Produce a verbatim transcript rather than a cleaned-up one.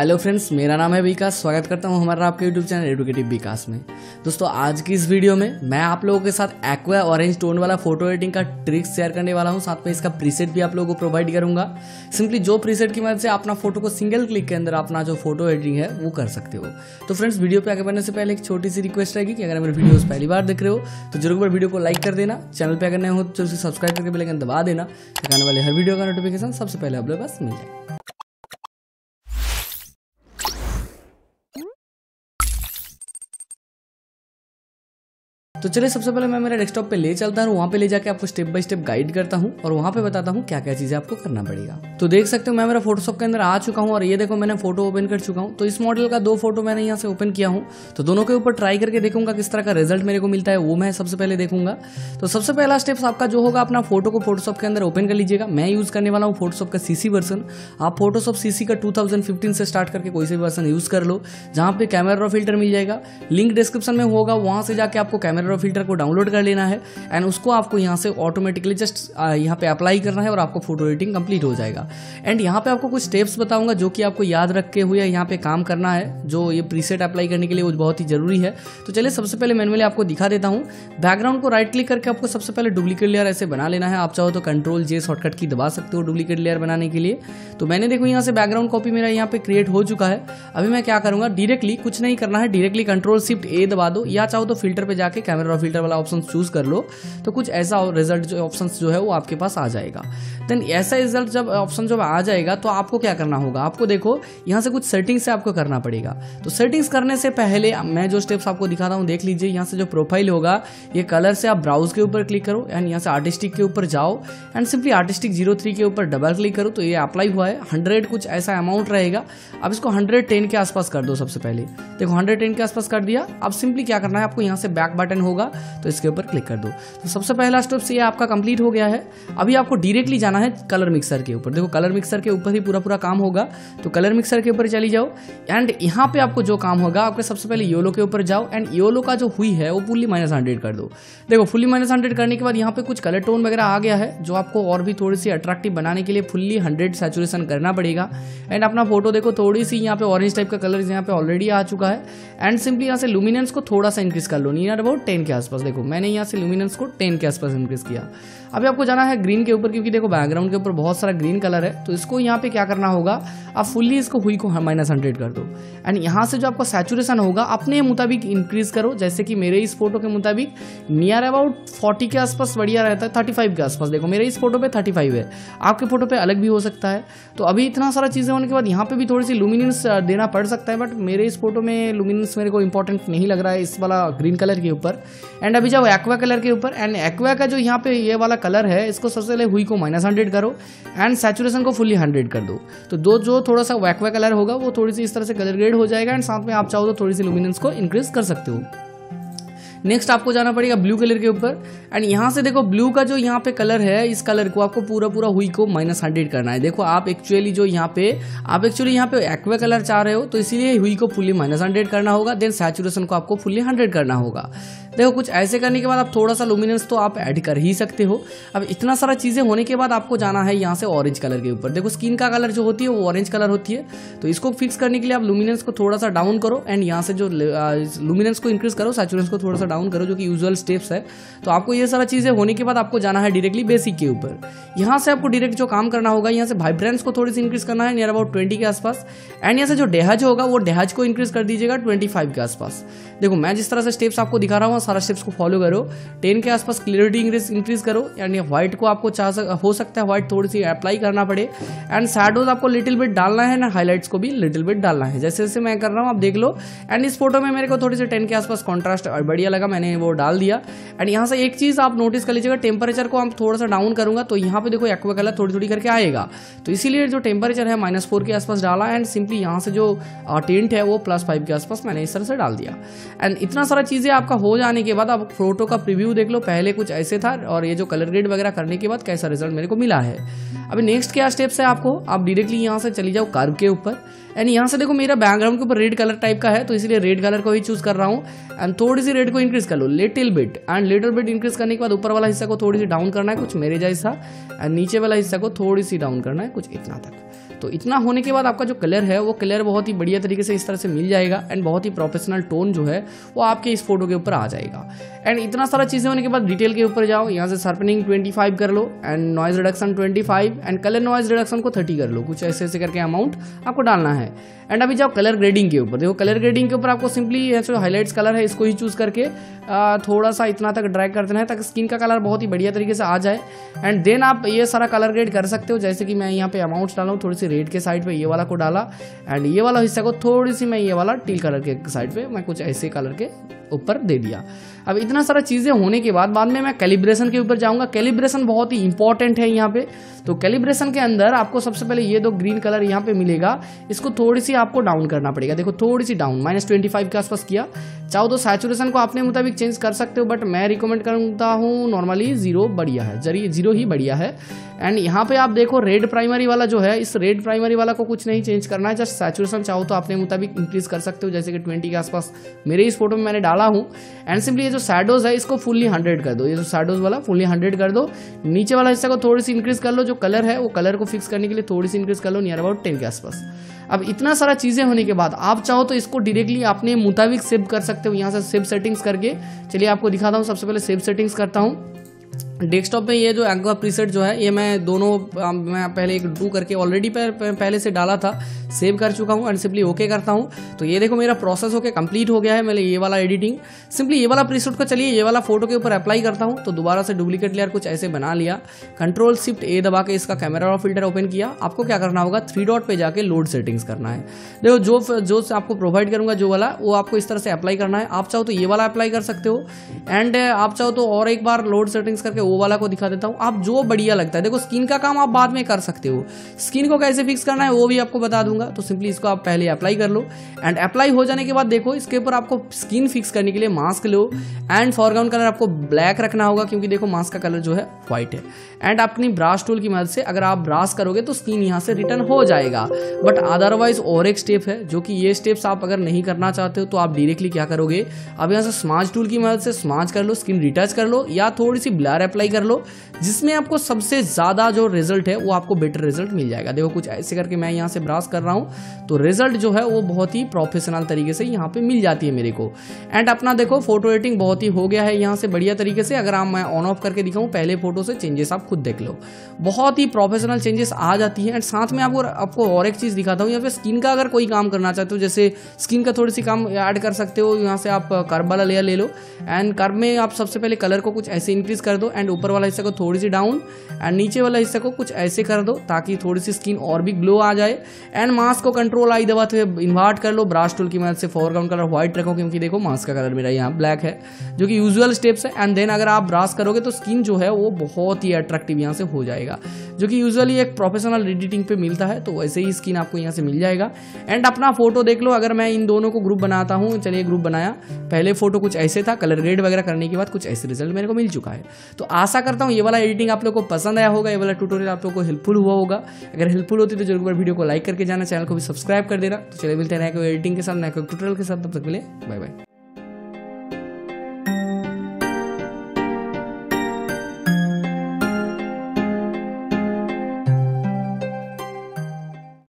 Hello friends, मेरा नाम है विकास। स्वागत करता हूं हमारा आपके यूट्यूब चैनल एडुकेटिव विकास में। दोस्तों, आज की इस वीडियो में मैं आप लोगों के साथ एक्वा ऑरेंज टोन वाला फोटो एडिटिंग का ट्रिक्स शेयर करने वाला हूं। साथ में इसका प्रीसेट भी आप लोगों को प्रोवाइड करूंगा। सिंपली जो प्रीसेट की मदद से अपना फोटो को सिंगल क्लिक के अंदर अपना जो फोटो एडिटिंग है वो कर सकते हो। तो फ्रेंड्स, वीडियो पे आगे बढ़ने से पहले एक छोटी सी रिक्वेस्ट रहेगी कि अगर मेरे वीडियोस पहली बार देख रहे हो तो जरूर वीडियो को लाइक कर देना। चैनल पे अगर नए हो तो सब्सक्राइब करके बेल आइकन दबा देना, ताकि आने वाले हर वीडियो का नोटिफिकेशन सबसे पहले आप लोगों के पास मिल जाए। तो चलिए, सबसे पहले मैं मेरे डेस्कटॉप पे ले चलता हूँ। वहाँ पे ले जाके आपको स्टेप बाय स्टेप गाइड करता हूँ और वहाँ पे बताता हूँ क्या क्या चीजें आपको करना पड़ेगा। तो देख सकते हो मैं मेरा फोटोशॉप के अंदर आ चुका हूँ और ये देखो मैंने फोटो ओपन कर चुका हूँ। तो इस मॉडल का दो फोटो मैंने यहाँ से ओपन किया हूँ। तो दोनों के ऊपर ट्राई करके देखूंगा किस तरह का रिजल्ट मेरे को मिलता है, वो मैं सबसे पहले देखूंगा। तो सबसे पहला स्टेप आपका जो होगा, अपना फोटो को फोटोशॉप के अंदर ओपन कर लीजिएगा। मैं यूज करने वाला हूँ फोटोशॉप का सीसी वर्जन। आप फोटोशॉप सीसी का टू थाउजेंड फिफ्टीन से स्टार्ट करके कोई से भी वर्जन यूज कर लो, जहाँ पे कैमरा रॉ फिल्टर मिल जाएगा। लिंक डिस्क्रिप्शन में होगा, वहां से जाके आपको कैमरा रॉ फिल्टर को डाउनलोड कर लेना है एंड उसको आपको यहाँ से ऑटोमेटिकली जस्ट यहाँ पे अप्लाई करना है और आपको फोटो एडिटिंग कंप्लीट हो जाएगा। एंड यहाँ पे आपको कुछ स्टेप्स बताऊंगा जो कि आपको याद रखे हुए यहाँ पे काम करना है, जो ये प्रीसेट अप्लाई करने के लिए वो बहुत ही जरूरी है। तो चलिए, सबसे पहले मैनुअली आपको दिखा देता हूँ। बैकग्राउंड को राइट क्लिक करके आपको सबसे पहले डुप्लीकेट लेयर ऐसे बना लेना है। आप चाहो तो कंट्रोल जे शॉर्टकट की दबा सकते हो डुप्लीकेट लेयर बनाने के लिए। तो मैंने देखो यहाँ से बैकग्राउंड कॉपी मेरा यहाँ पे क्रिएट हो चुका है। अभी मैं क्या करूंगा, डायरेक्टली कुछ नहीं करना है, डायरेक्टली कंट्रोल शिफ्ट ए दबा दो, या चाहो तो फिल्टर पे जाके कैमरा रॉ फिल्टर वाला ऑप्शन चूज कर लो। तो कुछ ऐसा रिजल्ट जो ऑप्शन जो है वो आपके पास आ जाएगा। देन ऐसा रिजल्ट जब ऑप्शन जब आ जाएगा तो आपको क्या करना होगा, आपको देखो यहाँ से कुछ सेटिंग्स से आपको करना पड़ेगा। तो सेटिंग्स करने से पहले मैं जो स्टेप्स आपको दिखाता हूँ देख लीजिए। यहाँ से जो प्रोफाइल होगा, ये कलर से आप ब्राउज के ऊपर क्लिक करो एंड यहाँ से आर्टिस्टिक के ऊपर जाओ and simply artistic zero three के ऊपर डबल क्लिक करो। तो ये अप्लाई हुआ है। हंड्रेड कुछ ऐसा अमाउंट रहेगा। अब इसको हंड्रेड टेन के आसपास कर दो। सबसे पहले देखो हंड्रेड टेन के आसपास कर दिया। अब सिंपली क्या करना है, आपको यहाँ से बैक बटन होगा तो इसके ऊपर क्लिक कर दो। तो सबसे पहला स्टेप ये आपका कंप्लीट हो गया है। अभी आपको डायरेक्टली जाना है कलर मिक्सर के ऊपर। देखो कलर मिक्सर के ऊपर ही पूरा पूरा काम होगा। तो कलर मिक्सर के ऊपर चली जाओ एंड यहाँ पे आपको जो काम होगा, आपके सबसे पहले येलो के ऊपर जाओ एंड येलो का जो हुई है वो फुल्ली माइनस हंड्रेड कर दो। देखो फुल्ली माइनस हंड्रेड करने के बाद यहाँ पे कुछ कलर टोन वगैरह आ गया है, जो आपको और भी थोड़ी सी अट्रैक्टिव बनाने के लिए फुल्ली हंड्रेड सैचुरेशन करना पड़ेगा। एंड अपना फोटो देखो थोड़ी सी यहाँ पे ऑरेंज टाइप का कलर यहाँ पे ऑलरेडी आ चुका है। एंड सिंपली यहाँ से लुमिनेंस को थोड़ा सा इंक्रीज कर लो, नियर अबाउट टेन के आसपास। देखो मैंने यहाँ से लुमिनेंस को टेन के आसपास इंक्रीज किया। अभी आपको जाना है ग्रीन के ऊपर, क्योंकि देखो बैकग्राउंड के ऊपर बहुत सारा ग्रीन कलर है। तो इसको यहाँ पे क्या करना होगा, आप फुल्ली इसको हुई को माइनस हंड्रेड कर दो एंड यहाँ से जो आपका सैचुरेशन होगा अपने मुताबिक इंक्रीज करो। जैसे कि मेरे इस फोटो के मुताबिक नियर अबाउट फोर्टी के आसपास बढ़िया रहता है, थर्टी फाइव के आसपास। देखो मेरे इस फोटो पे थर्टी फाइव है, आपके फोटो पे अलग भी हो सकता है। तो अभी इतना सारा चीजें होने के बाद यहाँ पे भी थोड़ी सी लुमिनेंस देना पड़ सकता है, बट मेरे इस फोटो में लुमिनेंस मेरे को इंपॉर्टेंट नहीं लग रहा है इस वाला ग्रीन कलर के ऊपर। एंड अभी जाओ एक्वा कलर के ऊपर एंड एक्वा का जो यहाँ पे ये वाला कलर है, इसको सबसे पहले हुई को माइनस हंड्रेड करो एंड सैचुरेशन को फुल्ली हंड्रेड कर दो। तो दो जो थोड़ा सा एक्वा कलर होगा वो थोड़ी सी इस तरह से कलर ग्रेड हो जाएगा एंड साथ में आप चाहो तो थोड़ी सी लुमिनेंस को इंक्रीज कर सकते हो। नेक्स्ट आपको जाना पड़ेगा ब्लू कलर के ऊपर एंड यहाँ से देखो ब्लू का जो यहाँ पे कलर है, इस कलर को आपको पूरा पूरा हुई को माइनस हंड्रेड करना है। देखो आप एक्चुअली जो यहाँ पे आप एक्चुअली यहाँ पे एक्वा कलर चाह रहे हो, तो इसीलिए हुई को फुल्ली माइनस हंड्रेड करना होगा। देन सैचुरेशन को आपको फुल्ली हंड्रेड करना होगा। देखो कुछ ऐसे करने के बाद आप थोड़ा सा लुमिनेंस तो आप ऐड कर ही सकते हो। अब इतना सारा चीजें होने के बाद आपको जाना है यहाँ से ऑरेंज कलर के ऊपर। देखो स्किन का कलर जो होती है वो ऑरेंज कलर होती है। तो इसको फिक्स करने के लिए आप लुमिनेंस को थोड़ा सा डाउन करो एंड यहाँ से जो लुमिनेंस को इंक्रीज करो, सैचुरेशन को थोड़ा सा डाउन करो, जो कि यूजुअल स्टेप्स है। तो आपको ये सारा चीजें होने के बाद आपको जाना है डायरेक्टली बेसिक के ऊपर। यहाँ से आपको डायरेक्ट जो काम करना होगा, यहाँ से वाइब्रेंस को थोड़ी सी इंक्रीज करना है नियर अबाउट ट्वेंटी के आसपास एंड यहाँ से जो डेहज होगा वो डेहज को इंक्रीज कर दीजिएगा ट्वेंटी फाइव के आसपास। देखो मैं जिस तरह से स्टेप्स आपको दिखा रहा हूँ सारा स्टेप्स को फॉलो करो। टेन के आसपास क्लियरिटी इंक्रीज करो एंड व्हाइट को आपको चाह सक, हो सकता है व्हाइट थोड़ी सी अप्लाई करना पड़े एंड शैडोज आपको लिटिल बिट डालना है ना, हाईलाइट्स को भी लिटिल बिट डालना है, जैसे जैसे मैं कर रहा हूँ आप देख लो। एंड इस फोटो में मेरे को थोड़ी सी टेन के आसपास कॉन्ट्रास्ट बढ़िया लगा, मैंने वो डाल दिया। एंड यहाँ से एक चीज आप नोटिस कर लीजिएगा, टेम्परेचर को हम थोड़ा सा डाउन करूंगा तो यहाँ पे देखो एक्वा कलर थोड़ी थोड़ी करके आएगा। तो इसीलिए जो टेम्परेचर है माइनस फोर के आसपास डाला एंड सिंपली यहाँ से जो टेंट है वो प्लस फाइव के आसपास मैंने इस तरह से डाल दिया। एंड इतना सारा चीजें आपका हो जाने के बाद आप फोटो का प्रीव्यू देख लो। पहले कुछ ऐसे था और ये जो कलर ग्रेड वगैरह करने के बाद कैसा रिजल्ट मेरे को मिला है। अभी नेक्स्ट क्या स्टेप्स है, आपको आप डायरेक्टली यहाँ से चली जाओ कर्व के ऊपर एंड यहाँ से देखो मेरा बैकग्राउंड के ऊपर रेड कलर टाइप का है, तो इसलिए रेड कलर को ही चूज कर रहा हूँ एंड थोड़ी सी रेड को इंक्रीज कर लो little bit and little bit increase करने के बाद ऊपर वाला हिस्सा को थोड़ी सी डाउन करना है कुछ मेरे जैसा एंड नीचे वाला हिस्सा को थोड़ी सी डाउन करना है कुछ इतना तक। तो इतना होने के बाद आपका जो कलर है वो कलर बहुत ही बढ़िया तरीके से इस तरह से मिल जाएगा एंड बहुत ही प्रोफेशनल टोन जो है वो आपके इस फोटो के ऊपर आ जाएगा। एंड इतना सारा चीज़ें होने के बाद डिटेल के ऊपर जाओ, यहाँ से शार्पनिंग पच्चीस कर लो एंड नॉइज रिडक्शन पच्चीस एंड कलर नॉइज रिडक्शन को तीस कर लो, कुछ ऐसे ऐसे करके अमाउंट आपको डालना है। एंड अभी जाओ कलर ग्रेडिंग के ऊपर, देखो कलर ग्रेडिंग के ऊपर आपको सिंपली जो हाईलाइट्स कलर है इसको ही चूज करके आ, थोड़ा सा इतना तक ड्रैग कर देना है ताकि स्किन का कलर बहुत ही बढ़िया तरीके से आ जाए। एंड देन आप ये सारा कलर ग्रेड कर सकते हो, जैसे कि मैं यहाँ पे अमाउंट्स डाला हूँ, थोड़ी सी रेड के साइड पे ये वाला को डाला एंड ये वाला हिस्सा को थोड़ी सी मैं ये वाला टील कलर के साइड पे मैं कुछ ऐसे कलर के ऊपर दे दिया। अब इतना सारा चीजें होने के बाद बाद में मैं कैलिब्रेशन के ऊपर जाऊंगा। कैलिब्रेशन बहुत ही इंपॉर्टेंट है यहाँ पे। तो कैलिब्रेशन के अंदर आपको सबसे पहले ये दो ग्रीन कलर यहाँ पे मिलेगा, इसको थोड़ी सी आपको डाउन करना पड़ेगा। देखो थोड़ी सी डाउन, माइनस ट्वेंटी फाइव के आसपास किया। चाहो तो सैचुरेशन को अपने मुताबिक चेंज कर सकते हो, बट मैं रिकमेंड करता हूँ नॉर्मली जीरो बढ़िया है, जरिए जीरो ही बढ़िया है। एंड यहाँ पे आप देखो रेड प्राइमरी वाला जो है, इस रेड प्राइमरी वाला को कुछ नहीं चेंज करना है, जस्ट सैचुरेशन चाहो तो अपने मुताबिक इंक्रीज कर सकते हो, जैसे कि ट्वेंटी के आसपास मेरे इस फोटो में मैंने डाला हूँ। एंड सिंपली ये जो शैडोज है इसको फुल्ली हंड्रेड कर दो, ये जो शैडोज वाला फुल्ली हंड्रेड कर दो। नीचे वाला हिस्सा को थोड़ी सी इंक्रीज कर लो, जो कलर है वो कलर को फिक्स करने के लिए थोड़ी सी इंक्रीज कर लो, नियर अबाउट टेन के आसपास। अब इतना सारा चीजें होने के बाद आप चाहो तो इसको डायरेक्टली अपने मुताबिक सेव कर सकते हो, यहाँ से सेव सेटिंग्स करके। चलिए आपको दिखाता हूँ, सबसे पहले सेव सेटिंग्स करता हूँ। डेस्कटॉप में ये जो एक्वा प्रीसेट जो है ये मैं दोनों मैं पहले एक डू करके ऑलरेडी पहले से डाला था, सेव कर चुका हूँ एंड सिंपली ओके करता हूँ। तो ये देखो मेरा प्रोसेस होके कंप्लीट हो गया है। मैंने ये वाला एडिटिंग सिंपली ये वाला प्रीसेट को चलिए ये वाला फोटो के ऊपर अप्लाई करता हूँ। तो दोबारा से डुप्लीकेट लेयर कुछ ऐसे बना लिया, कंट्रोल शिफ्ट ए दबा के इसका कैमरा और फिल्टर ओपन किया। आपको क्या करना होगा, थ्री डॉट पे जाके लोड सेटिंग्स करना है। देखो जो जो आपको प्रोवाइड करूंगा जो वाला वो आपको इस तरह से अप्लाई करना है। आप चाहो तो ये वाला अप्लाई कर सकते हो एंड आप चाहो तो और एक बार लोड सेटिंग्स करके वो वाला को दिखा देता हूँ, आप जो बढ़िया लगता है। देखो स्किन का काम आप बाद में कर सकते हो, स्किन को कैसे फिक्स करना है वो भी आपको बता दूंगा। तो सिंपली इसको आप पहले अप्लाई कर लो एंड अप्लाई हो जाने के बाद देखो इसके ऊपर आपको स्किन फिक्स करने के लिए मास्क लो एंड फॉरग्राउंड कलर आपको ब्लैक रखना होगा, क्योंकि देखो मास्क का कलर जो है व्हाइट है। एंड अपनी ब्रश टूल की मदद से अगर आप ब्रश करोगे तो स्किन यहाँ से रिटर्न हो जाएगा। बट अदरवाइज और एक स्टेप है, जो कि ये स्टेप्स आप अगर नहीं करना चाहते हो तो आप डायरेक्टली क्या करोगे, अब यहाँ से स्मार्च टूल की मदद से स्मार्च कर लो, स्किन रिटच कर लो या थोड़ी सी ब्लर अप्लाई कर लो, जिसमें आपको सबसे ज्यादा जो रिजल्ट है वो आपको बेटर रिजल्ट मिल जाएगा। देखो कुछ ऐसे करके मैं यहाँ से ब्राउज कर रहा हूँ तो रिजल्ट जो है वो बहुत ही प्रोफेशनल तरीके से यहाँ पे मिल जाती है मेरे को। एंड अपना देखो फोटो एडिटिंग बहुत ही हो गया है यहाँ से बढ़िया तरीके से। अगर आप मैं ऑन ऑफ करके दिखाऊं पहले फोटो से चेंजेस आप खुद देख लो, बहुत ही प्रोफेशनल चेंजेस आ जाती है। एंड साथ में आपको आपको और एक चीज दिखाता हूँ, यहाँ पे स्किन का अगर कोई काम करना चाहते हो, जैसे स्किन का थोड़ी सी काम ऐड कर सकते हो। यहाँ से आप कर्व वाला लेयर ले लो एंड कर्व में आप सबसे पहले कलर को कुछ ऐसे इंक्रीज कर दो एंड ऊपर वाला हिस्सा को थोड़ी सी डाउन एंड नीचे वाला हिस्सा को कुछ ऐसे कर दो ताकि थोड़ी सी स्किन और भी ग्लो आ जाए। एंड मास्क को कंट्रोल आई दबाते हुए इन्वर्ट कर लो, ब्रश टूल की मदद से फोरग्राउंड कलर व्हाइट रखो, क्योंकि देखो मास्क का कलर मेरा यहाँ ब्लैक है, जो कि यूजुअल स्टेप्स है। एंड देन अगर आप ब्रश करोगे तो स्किन जो है वो बहुत ही अट्रैक्टिव यहाँ से हो जाएगा, जो कि यूजुअली एक प्रोफेशनल एडिटिंग पे मिलता है। तो वैसे ही स्किन आपको यहाँ से मिल जाएगा। एंड अपना फोटो देख लो, अगर मैं इन दोनों को ग्रुप बनाता हूँ, चलिए ग्रुप बनाया, पहले फोटो कुछ ऐसे था, कलर ग्रेड वगैरह करने के बाद कुछ ऐसे रिजल्ट मेरे को मिल चुका है। तो आशा करता हूँ ये वाला एडिटिंग आप लोग को पसंद आया होगा, ये वाला ट्यूटोरियल आप लोग को हेल्पफुल हुआ होगा। अगर हेल्पफुल होती तो जरूर वीडियो को लाइक करके जाना, चैनल को भी सब्सक्राइब कर देना। तो चलिए मिलते हैं नए कोई एडिटिंग के साथ, नए कोई ट्यूटोरियल के साथ, तब तक के लिए बाय बाय।